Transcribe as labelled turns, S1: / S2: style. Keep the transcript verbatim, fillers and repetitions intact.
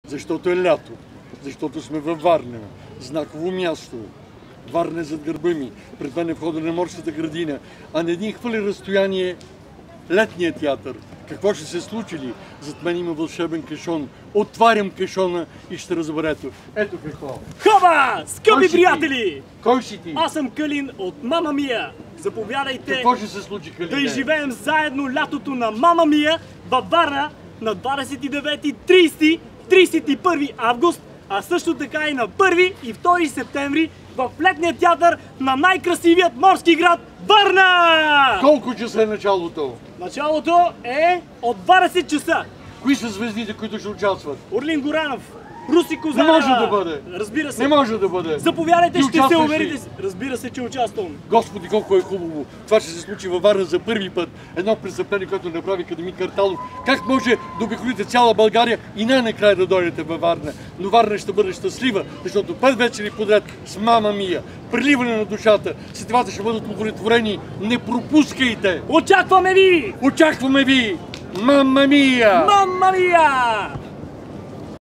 S1: Защото е лято, защото сме във Варна, знаково място. Варна е зад гърба ми, пред мен е входа на морската градина, а на един хвали разстояние летния театър. Какво ще се случи ли? Зад мен има вълшебен кашон. Отварям кашона и ще разберете. Ето какво.
S2: Хоба! Скъпи приятели!
S1: Кой си ти?
S2: Аз съм Калин от Мама Мия. Заповядайте
S1: Какво ще се случи, Калине?
S2: да изживеем заедно лятото на Мама Мия във Варна на двадесет и девети, тридесети, тридесет и първи август, а също така и на първи и втори септември в летния театър на най-красивият морски град Варна!
S1: Колко часа е началото?
S2: Началото е от двадесет часа.
S1: Кои са звездите, които ще участват?
S2: Орлин Горанов, Руси Козара.
S1: Не може да бъде.
S2: Разбира се.
S1: Не може да бъде.
S2: Заповядайте,
S1: Ти
S2: ще се
S1: участваш
S2: уверите.
S1: ли?
S2: Разбира се, че участвам.
S1: Господи, колко е хубаво! Това ще се случи във Варна за първи път. Едно престъпление, което направи академик Карталов. Как може да обиколите цяла България и най-накрая да дойдете във Варна? Но Варна ще бъде щастлива, защото пет вечери подред с Мама Мия, преливане на душата, сетивата ще бъдат удовлетворени. Не пропускайте!
S2: Очакваме ви!
S1: Очакваме ви! Мама Мия!
S2: Мама Мия!